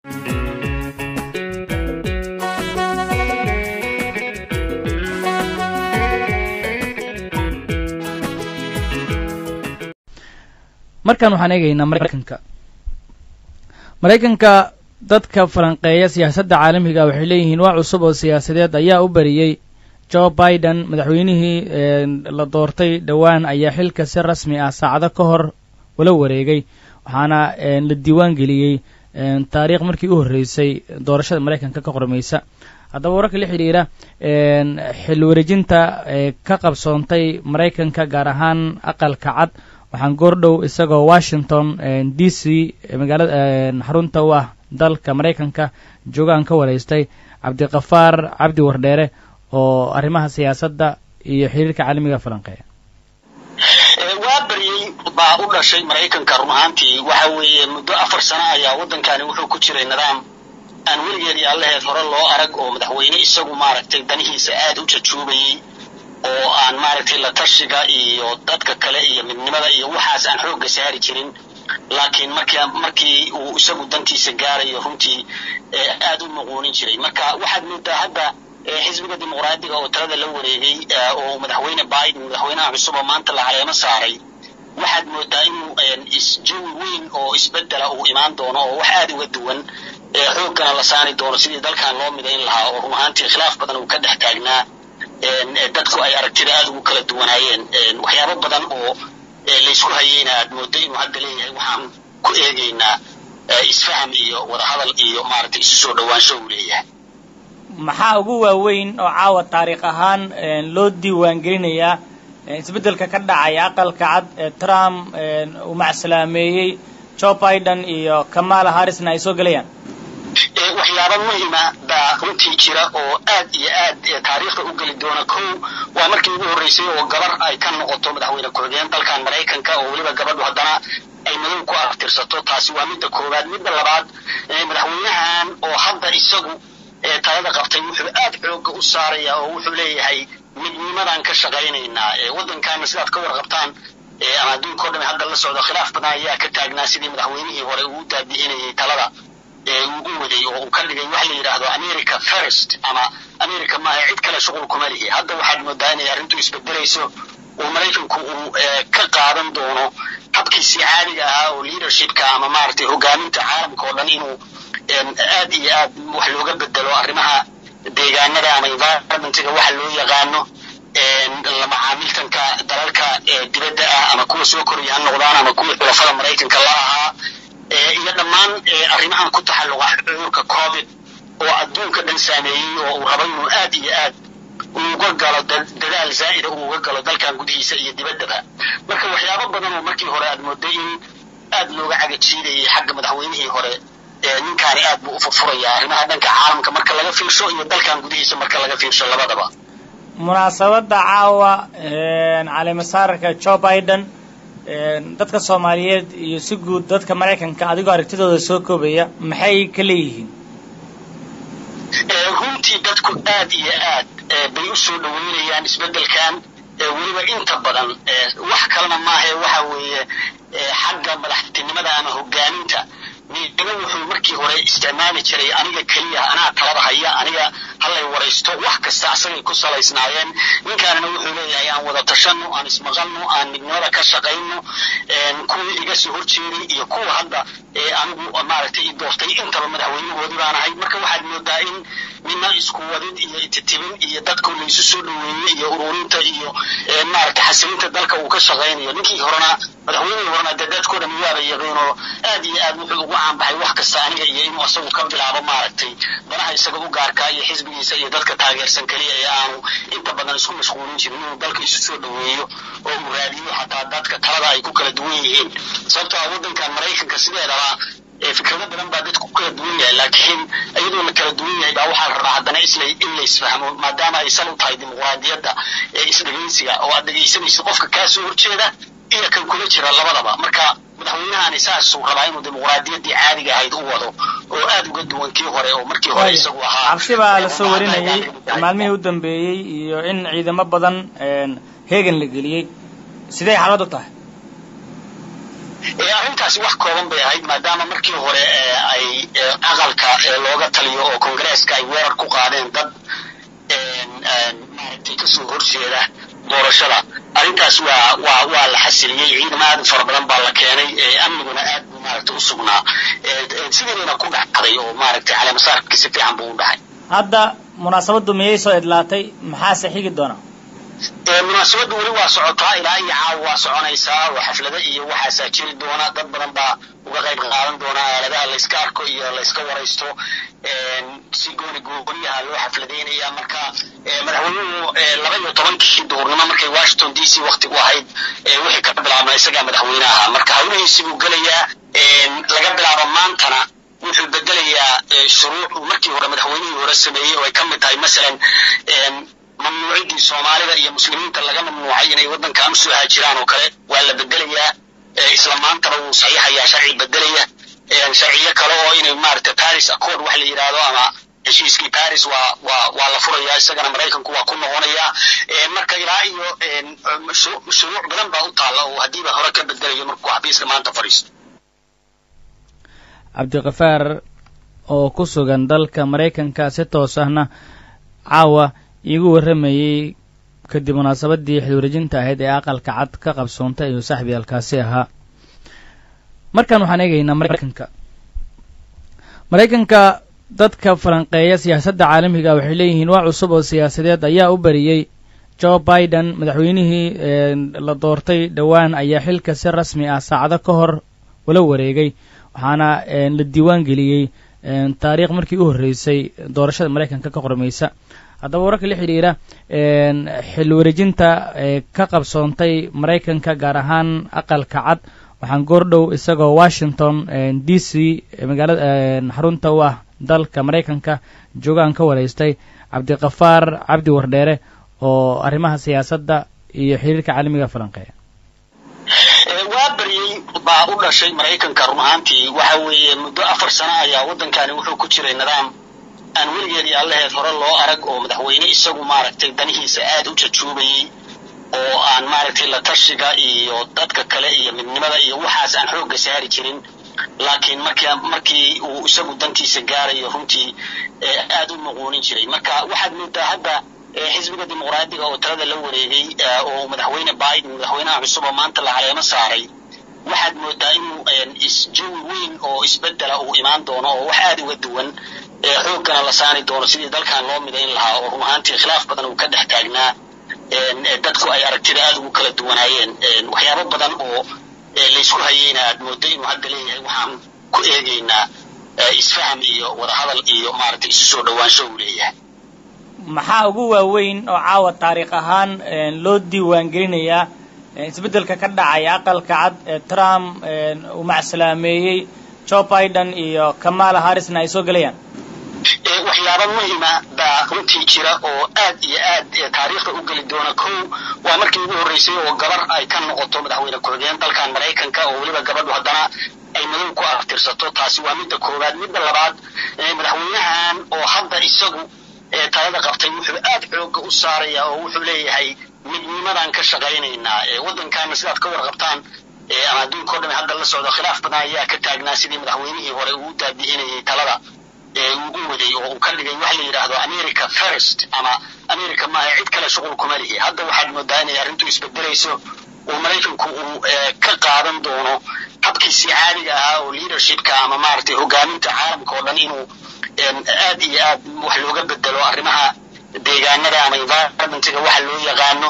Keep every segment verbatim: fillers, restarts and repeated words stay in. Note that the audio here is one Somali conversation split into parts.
markaan waxaan eegaynaa maraykanka maraykanka dadka falanqeeya siyaasadda caalamiga waxay leeyihiin waa cusub oo siyaasadeed ayaa u bariyey Joe Biden madaxweynihii la doortay dhawaan ayaa xilka si rasmi ah saacado ka hor wala wareegay waxaana la diiwaan geliyey taariikh markii u horeysay doorashada maraykanka ka qormaysa haddaba wararka la xiriira xil wareejinta ka qabsoontay maraykanka gaar ahaan aqalka cad waxaan goordhow isagoo Washington D C magaalada xarunta u ah dalka maraykanka joogaan ka wareystay Cabdiqafaar Cabdi Wardheere oo arrimaha siyaasadda iyo xiriirka caalamiga falanqeeya waa bariyay baa u dhashay maraykanka run ahaantii waxa weeye muddo afar sano ayaa waddankani wuxuu ku jiray nidaam aan weligeed iyo allaheed hore loo arag oo madaxweyne isagu maaragtay danihiisa aad u jajuubayay oo aan maaragtay la tashiga iyo dadka kale iyo midnimada iyo waxaas aan xoogga saari jirin laakiin markii markii uu isagu dantiisa gaarayo runtii aad u muquunin jiray marka waxaad moodaa hadda xisbiga dimuqraadiga oo talada la wareegay oo madaxweyne Biden madaxweynaha cusub oo maanta la caleemo saaray waxaad moodaa inuu isjawi weyn oo isbedela uu imaan doono oo wax aad uga duwan xooggana la saari doono sidii dalkan loo midayn lahaa oo run ahaantii khilaaf badan uu ka dhex taagnaa dadku ay aragtida aad ugu kala duwanaayeen waxyaabo badan oo laysku hayeyna aad moodo inuu hadda leeyahay waxaan ku eegaynaa isfaham iyo wadahadal iyo maaragtay isu soo dhawaansho uu leeyahay maxaa ugu waaweyn oo caawa taariikh ahaan loo diiwaan gelinayaa isbeddelka ka dhacay aqalka cad ee Trump uu macsalaameeyay Joe Biden iyo Kamala Harrisna ay soo galayaan waxyaabo muhiima baa runtii jira oo aad iyo aad taariikhda u geli doona kow waa markii ugu horreysay oo gabar ay ka noqoto madaxweyne ku-xigeen dalkan maraykanka oo weliba gabadhu haddana ay madow ku aftirsato taasi waa midda koowaad midda labaad madaxweynahan oo hadda isagu talada qabtay wuxuu aad xoogga u saarayaa oo wuxuu leeyahay midnimadan ka shaqaynaynaa waddankaana sidaad ka warqabtaan ama adduunka oo dhan hadda la socdo khilaaf badan ayaa ka taagnaa sidii madaxweynihii hore uu daadihinayay talada uu u waday oo uu ka dhigay wax la yidhaahdo America First ama America maaha cid kale shughul kuma lihi hadda waxaad moodaa inay arrintu isbedelayso oo maraykanku uu ka qaadan doono habkiisii caadiga ahaa oo leadershipka ama maaragtay hogaaminta caalamka oo dhan inuu aad iyo aad wax looga bedelo arrimaha deegaanada ama environmentiga waxa loo yaqaano la macaamiltanka dalalka dibadda ah ama kuwa soo koraya ha noqdaan ama kuwa xulafada maraykanka la ahaa iyo dhammaan arrimahan ku taxalluqa cudurka covid oo adduunka dhan saameeyey oo uu rabo inuu aad iyo aad uga galo dadaal zaa'ida uga galo dalkan gudihiisa iyo dibaddaba marka waxyaabo badan oo markii hore aad mooday in aad looga cagajiidayay xagga madaxweynihii hore ninkaani aad buu u furfurayaa arrimaha dhanka caalamka marka laga fiirsho iyo dalkan gudihiisa marka laga fiirsho labadaba munaasabadda caawa caleemasaarka Joe Biden dadka Soomaaliyeed iyo si guud dadka Mareykanka adigoo aragtidooda soo koobaya maxay ka leeyihiin runtii dadku aad iyo aad bay u soo dhaweynayaan isbeddelkan weliba inta badan wax kalena maahe waxa weeye xagga madaxtinimada ama hogaaminta midna wuxuu markii hore isticmaali jiray aniga kaliya anaa talada haya aniga halay waraysto wax kasta asagay ku salaysnaayeen ninkaanna wuxuu leeyahay aan wada tashano aan ismaqalno aan midnimada ka shaqayno kuwii iga soo horjeeday iyo kuwa hadda anigu maaragtay i doortay intaba madaxweynahoodii baan ahay marka waxaad moodaa in midna isku wadid iyo ititibin iyo dadku la isu soo dhaweeyey iyo ururinta iyo maaragtay xasilinta dalka uu ka shaqaynayo ninkii horena madaxweynihii horena dee dadkoo dhan yaaba yaqiinoo aad iyo aad wuxuu ugu caanbaxay wax kasta aniga iyo inuu asagu ka bilaabo maaragtay danaha isaga u gaarkaa iyo xisbigiisa iyo dadka taageersan kaliya ee aanu inta badan isku mashquulin jirin inuu dalka isu soo dhaweeyo oo uu raadiyo xataa dadka talada ay ku kala duwan yihiin sababtoo ah waddankan maraykanka sideedaba fikrado badan baa dadku ku kala duwan yahay laakiin iyadoo la kala duwan yahay baa waxaa la rabaa haddana isla in la isfahmo maadaama ay sal u tahay dimuqraadiyadda ee isdhegaysiga oo aad dhegaysanaysid qofka kaa soo horjeeda iyo kan kula jira labadaba marka madaxweynahani saasuu rabaa inuu dimuqraadiyaddii caadiga ahayd u wado oo aad uga duwan kii hore oo markii hore isagu ahaa cabsi baa la soo warinayay maalmihii u dambeeyey iyo in ciidamo badan heegan la geliyey sidee xaaladu tahay ee arrintaasi wax kooban bay ahayd maadaama markii hore ay aqalka looga taliyo oo Congress-ka ay weerar ku qaadeen dad maaragtay ka soo horjeeda doorashada arrintaas waa waa waa la xasiliyay ciidamada fara badan baa la keenay amniguna aad maaragtay u sugnaa sideenna ku dhacday oo maaragtay calaamasaarka si fiican buu u dhaxay hadda munaasabadu miyay soo idlaatay maxaa saxigi doona munaasabadu wali waa socotaa ilaa iyo caawa waa soconaysaa oo xaflada iyo waxaa jiri doona dad badan baa uga qayb qaadan doona aaladaha la iska arko iyo la iska waraysto si gooni gooniyaha loo xafladeynaya marka madaxweynuhu laba iyo tobankii duhurnimo markay Washington D C waqti u ahayd wixii ka bilaabmay isaga madaxweynaha marka hawlihiisa uu galayaa laga bilaabo maantana wuxuu bedelayaa shuruuc markii hore madaxweynihii hore sameeyay oo ay ka mid tahay masalan mamnuucidii Soomaalida iyo muslimiinta laga mamnuucay inay wadanka amsu haajiraan oo kale waa la bedelayaa isla maantana uu saxiixayaa sharci bedelaya sharciyo kale oo inay maaragtay Paris Accord wax la yiraahdo ama heshiiskii Paris waa waa waa la furayaa isagana Mareykanku waa ku noqonayaa marka ilaa iyo shuruuc badan baa u taala oo hadiiba hore ka bedelayo markuu xabiiska maanta fariisto Cabdiqafaar oo ku sugan dalka Mareykanka si toos ahna caawa igu waramayay kadib munaasabadii xilwareejinta ahayd ee aqalka cad ka qabsoontay iyo saaxiibayalkaasi ahaa markan waxaan eegaynaa Mareykanka Mareykanka dadka falanqeeya siyaasadda caalamiga waxay leeyihiin waa cusub oo siyaasadeed ayaa u bariyay Joe Biden madaxweynihii la doortay dhawaan ayaa xilka si rasmi ah saacado ka hor wala wareegay waxaana la diiwaan geliyay taariikh markii u horeysay doorashada Mareykanka ka qormaysa haddaba wararka la xiriira xil wareejinta ka qabsoontay Mareykanka gaar ahaan aqalka cad waxaan goordhow isagoo Washington D C magaalada xarunta u ah dalka Mareykanka joogaan ka wareystay Cabdiqafaar Cabdi Wardheere oo arrimaha siyaasadda iyo xiriirka caalamiga falanqeeya waa bariyay baa u dhashay Mareykanka run ahaantii waxa weeye muddo afar sano ayaa wadankani wuxuu ku jiray nidaam aan weligeed iyo allaheed hore loo arag oo madaxweyne isagu maaragtay danihiisa aad u jajuubayay oo aan maaragtay la tashiga iyo dadka kale iyo midnimada iyo waxaas aan xoogga saari jirin laakiin markii markii uu isagu dantiisa gaarayo runtii aad u muquunin jiray marka waxaad moodaa hadda xisbiga dimuqraadiga oo talada la wareegay oo madaxweyne Biden madaxweynaha cusub oo maanta la caleemo saaray waxaad moodaa inuu isjawi weyn oo isbedela uu imaan doono oo wax aad uga duwan xoogana la saari doono sidii dalkan loo midayn lahaa oo run ahaantii khilaaf badan uu ka dhex taagnaa dadku ay aragtida aad ugu kala duwanaayeen waxyaabo badan oo la isku hayeyna aad moodo inuu hadda leeyahay waxaan ku eegaynaa isfaham iyo wadahadal iyo maaragtay isu soo dhawaansho uu leeyahay maxaa ugu waaweyn oo caawa taariikh ahaan loo diiwaan gelinayaa isbeddelka ka dhacaya aqalka cad ee Trump uu macsalaameeyay Joe Biden iyo Kamala Harrisna ay soo galayaan waxyaabo muhiima baa runtii jira oo aad iyo aad taariikhda u geli doona kow waa markii ugu horeysay oo gabar ay ka noqoto madaxweyne ku-xigeen dalkan Mareykanka oo weliba gabadhu haddana ay madow ku aftirsato taasi waa midda koowaad midda labaad madaxweynahan oo hadda isagu talada qabtay wuxuu aad xoogga u saaraya oo wuxuu leeyahay midnimadan ka shaqaynaynaa waddankaana sidaad ka warqabtaan ama adduunka oo dhan hadda la socdo khilaaf badan ayaa ka taagnaa sidii madaxweynihii hore uu daadiinayay talada ugu waday oo uu ka dhigay wax la yiraahdo America First ama America ma ay cid kale shughul kuma lihi hadda waxaad moodaa inay arrintu isbedelayso oo Mareykanku uu ka qaadan doono habkiisii caadiga ahaa oo leadershipka ama maaragtay hogaaminta caalamka oo dhan inuu aad iyo aad wax looga bedelo arrimaha deegaanada ama environmentiga waxa loo yaqaano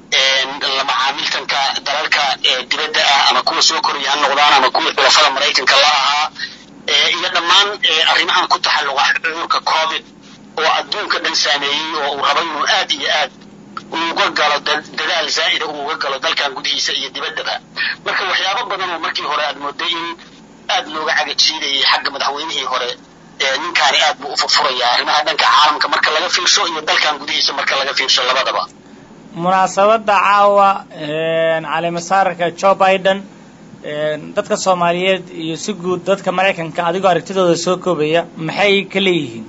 la macaamiltanka dalalka dibadda ah ama kuwa soo koraya ha noqdaan ama kuwa xulafada Mareykanka la ahaa iyo dhammaan arrimahan ku taxalluqa cudurka COVID oo adduunka dhan saameeyay oo uu rabo inuu aad iyo aad uga galo dadaal zaa'id oo uga galo dalkan gudihiisa iyo dibaddaba marka waxyaabo badan oo markii hore aad mooday in aad looga cagajiidayay xagga madaxweynihii hore ninkaani aad buu u furfurayaa arrimaha dhanka caalamka marka laga fiirsho iyo dalkan gudihiisa marka laga fiirsho labadaba munaasabadda caawa caleemasaarka Joe Biden dadka Soomaaliyeed iyo si guud dadka Mareykanka adigoo aragtidooda soo koobaya maxay ka leeyihiin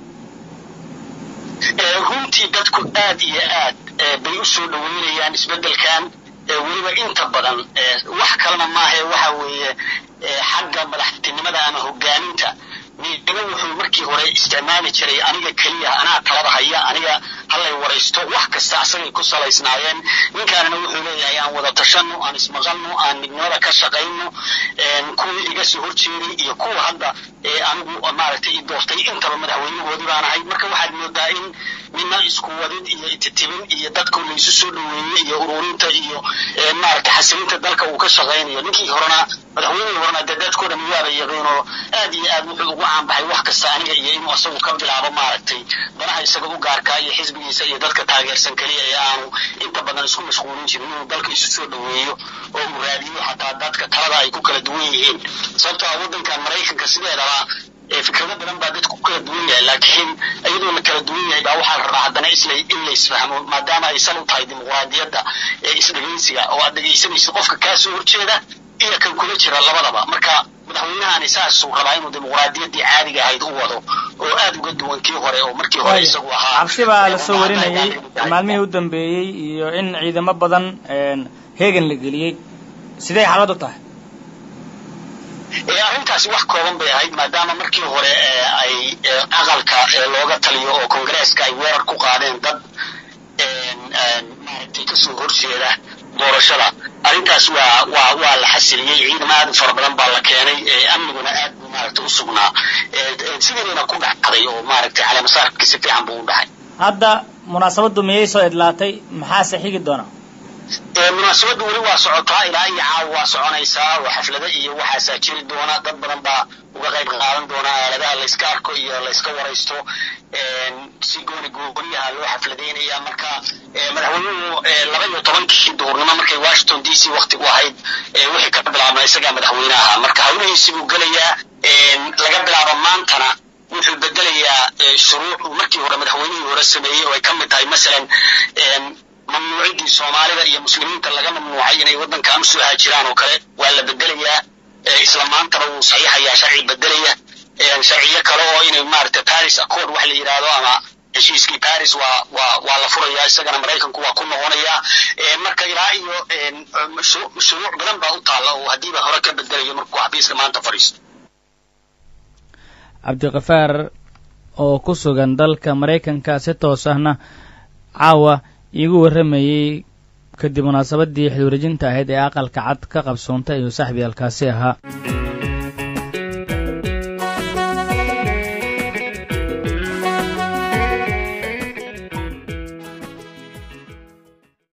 runtii dadku aad iyo aad bay u soo dhaweynayaan isbeddelkan weliba inta badan wax kalena maahe waxa weeye xagga madaxtinimada ama hogaaminta midna wuxuu markii hore isticmaali jiray aniga kaliya anaa talada haya aniga halay waraysto wax kasta asagay ku salaysnaayeen ninkaana wuxuu leeyahay aan wada tashano aan ismaqalno aan midnimada ka shaqeyno kuwa iga soo horjeeday iyo kuwa hadda anigu maaragtay i doortay intaba madaxweynahoodii baan ahay marka waxaad moodaa in midna isku wadid iyo ititibin iyo dadka la isu soo dhaweeyay iyo ururinta iyo maaragtay xasilinta dalka uu ka shaqeynayo ninkii horena madaxweynihii horena dadkooda miyaaba yaqeeno aad iyo aad wuxuu ugu caanbaxay wax kasta aniga iyo inuu asagu ka bilaabo maaragtay danaha isaga u gaarka iyo xisbigiisa iyo dadka taageersan kaliya ee aanu inta badan isku mashquulin jirin inuu dalka isu soo dhaweeyo oo uu raadiyo xataa dadka talada ay ku kala duwan yihiin sababtoo ah waddankan Maraykanka sideedaba fikrado badan baa dadku kala duwan yahay laakiin iyadoo la kala duwan yahay baa waxaa la rabaa haddana isla in la isfahmo maadaama ay sal u tahay dimuqraadiyadda ee isdhegeysiga oo aad dhegeysanayso qofka kaa soo horjeeda iyo kan kula jira labadaba marka madaxweynahan saas uu rabaa inuu dimuqraadiyaddii caadiga ahayd u wado oo aad uga duwan kii hore oo markii hore isagu ahaa cabsi baa la soo warinayay maalmihii u dambeeyey iyo in ciidamo badan heegan la geliyey sidee xaaladu tahay arrintaasi wax kooban bay ahayd maadaama markii hore ay aqalka looga taliyo oo kongareeska ay weerar ku qaadeen dad maaragtay kasoo horjeeda doorashada arrintaas waa waa waa la xasiliyey ciidamo aad fara badan baa la keenay amniguna aad buu maaragtay u sugnaa sidiina ku dhacday oo maaragtay caleemasaarkii si fiican buu u dhacay hadda munaasabadu miyay soo idlaatay maxaase xigi doona munaasabadu weli waa socotaa ilaa iyo caawa waa soconaysaa oo xaflada iyo waxaasaa jiri doona dad badan baa uga qayb qaadan doona aaladaha la iska arko iyo la iska waraysto si gooni gooniyaha loo xafladeynaya marka madaxweynuhu laba iyo tobankii duhurnimo markay Washington D C waqti u ahayd wixii ka bilaabmay isaga madaxweynaha marka hawlihiisii buu galayaa laga bilaabo maantana wuxuu bedelayaa shuruuc markii hore madaxweynihii hore sameeyay oo ay ka mid tahay masalan mamnuucidii Soomaalida iyo muslimiinta laga mamnuucay inay waddanka soo haajiraan oo kale waa la bedelayaa isla maantaba uu saxiixayaa sharci bedelaya sharciyo kale oo inay maaragtay Paris Accord wax la yiraahdo ama heshiiskii Paris waa waa waa la furayaa isagana Maraykanku waa ku noqonayaa marka ilaa iyo shuruuc badan baa u taala oo hadiiba hore ka bedelayo markuu xabiiska maanta fariisto Cabdiqafaar oo ku sugan dalka Maraykanka si toos ahna caawa igu waramayay kadib munaasabadii xil wareejinta ahayd ee aqalka cad ka qabsoontay iyo saaxiibiyalkaasi ahaa